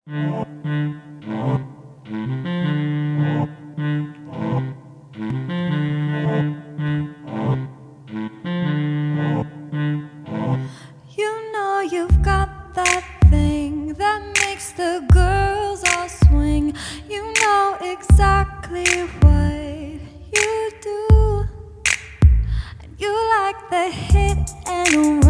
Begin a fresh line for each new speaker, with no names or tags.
You know you've got that thing that makes the girls all swing. You know exactly what you do. And you like the hit and run.